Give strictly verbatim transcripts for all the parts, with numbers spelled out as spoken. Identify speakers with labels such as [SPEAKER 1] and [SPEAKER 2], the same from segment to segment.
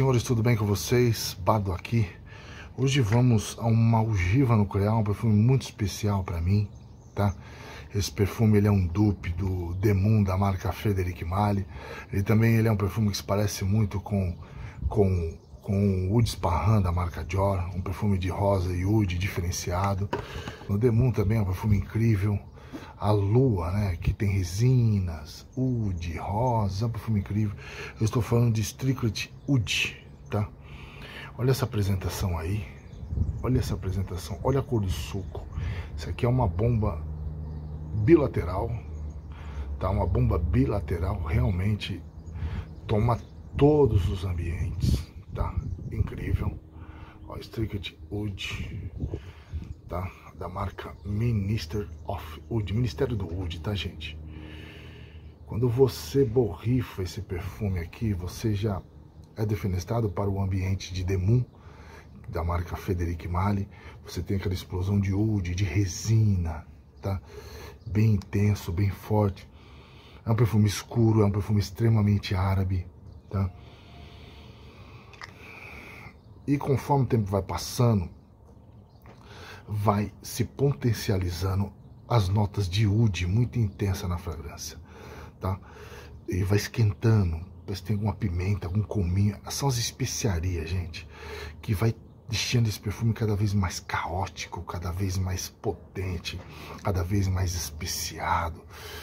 [SPEAKER 1] senhores, tudo bem com vocês? Bado aqui. Hoje vamos a uma algiva nuclear, um perfume muito especial para mim, tá? Esse perfume ele é um dupe do Demum da marca Frederic Malle. Ele também ele é um perfume que se parece muito com com com o Oud Sparran da marca Dior, um perfume de rosa e oud diferenciado. O Demum também é um perfume incrível. A lua, né, que tem resinas, oud, rosa, é um perfume incrível. Eu estou falando de Strictly Oud, tá? Olha essa apresentação aí, olha essa apresentação, olha a cor do suco. Isso aqui é uma bomba bilateral, tá? Uma bomba bilateral, realmente toma todos os ambientes, tá? Incrível. Ó, Strictly Oud, tá? Da marca Minister of Oud, Ministério do Oud, tá, gente? Quando você borrifa esse perfume aqui, você já é defenestrado para o ambiente de Demum, da marca Frederic Malle. Você tem aquela explosão de oud, de resina, tá? Bem intenso, bem forte. É um perfume escuro, é um perfume extremamente árabe, tá? E conforme o tempo vai passando, vai se potencializando as notas de oud muito intensa na fragrância, tá? E vai esquentando, parece que tem alguma pimenta, algum cominho. São as especiarias, gente, que vai deixando esse perfume cada vez mais caótico, cada vez mais potente, cada vez mais especiado.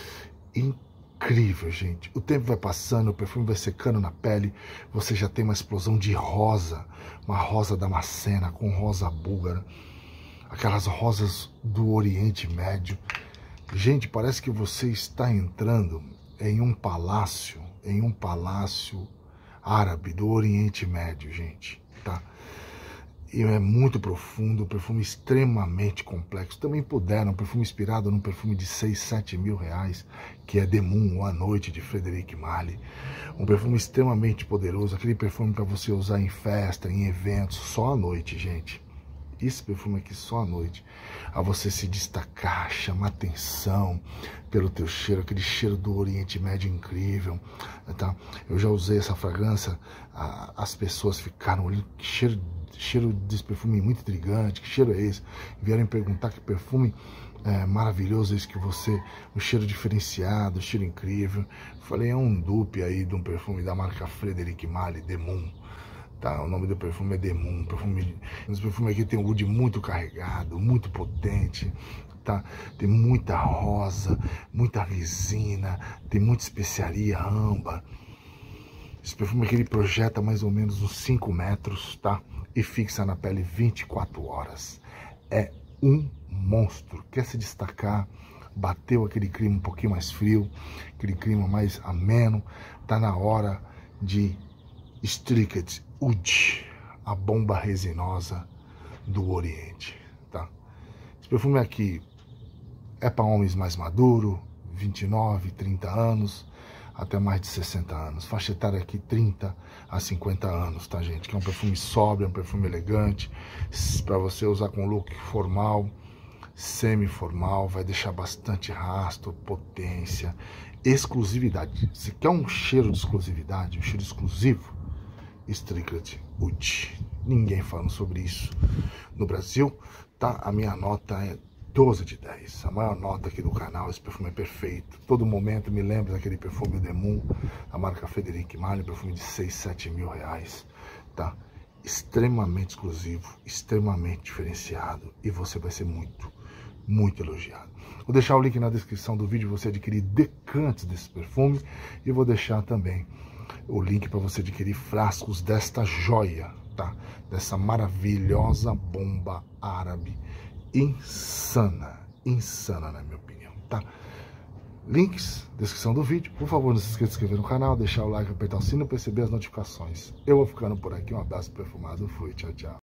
[SPEAKER 1] Incrível, gente. O tempo vai passando, o perfume vai secando na pele, você já tem uma explosão de rosa, uma rosa damascena com rosa búlgara, aquelas rosas do Oriente Médio. Gente, parece que você está entrando em um palácio, em um palácio árabe do Oriente Médio, gente, tá? E é muito profundo, um perfume extremamente complexo. Também puderam, um perfume inspirado num perfume de seis, sete mil reais, que é Demum, ou A Noite, de Frederic Malle. Um perfume extremamente poderoso, aquele perfume para você usar em festa, em eventos, só à noite, gente. Esse perfume aqui só à noite, a você se destacar, chamar atenção pelo teu cheiro, aquele cheiro do Oriente Médio incrível, tá? Eu já usei essa fragrância, as pessoas ficaram olhando, que cheiro, cheiro desse perfume muito intrigante, que cheiro é esse? Vieram me perguntar que perfume é, maravilhoso esse que você, um cheiro diferenciado, um cheiro incrível. Falei, é um dupe aí de um perfume da marca Frederic Malle, Demum. Tá, o nome do perfume é Demum. Perfume, esse perfume aqui tem um oud muito carregado, muito potente, tá? Tem muita rosa, muita resina, tem muita especiaria, âmbar. Esse perfume aqui ele projeta mais ou menos uns cinco metros, tá? E fixa na pele vinte e quatro horas. É um monstro. Quer se destacar? Bateu aquele clima um pouquinho mais frio, aquele clima mais ameno. Tá na hora de Strictly Oud, a bomba resinosa do Oriente, tá? Esse perfume aqui é para homens mais maduros, vinte e nove, trinta anos, até mais de sessenta anos. Faixa etária aqui trinta a cinquenta anos, tá, gente? Que é um perfume sóbrio, é um perfume elegante, para você usar com look formal, semi-formal, vai deixar bastante rastro, potência, exclusividade. Se quer um cheiro de exclusividade, um cheiro exclusivo, Strictly Oud. Ninguém falando sobre isso no Brasil, tá? A minha nota é doze de dez. A maior nota aqui do canal. Esse perfume é perfeito. Todo momento me lembra daquele perfume Demum, a marca Frederic Malle, perfume de seis, sete mil reais, tá? Extremamente exclusivo, extremamente diferenciado, e você vai ser muito, muito elogiado. Vou deixar o link na descrição do vídeo, você adquirir decantes desse perfume, e vou deixar também o link para você adquirir frascos desta joia, tá? Dessa maravilhosa bomba árabe insana, insana na minha opinião, tá? Links, descrição do vídeo. Por favor, não se esqueça de se inscrever no canal, deixar o like, apertar o sino para receber as notificações. Eu vou ficando por aqui, um abraço perfumado, fui, tchau, tchau.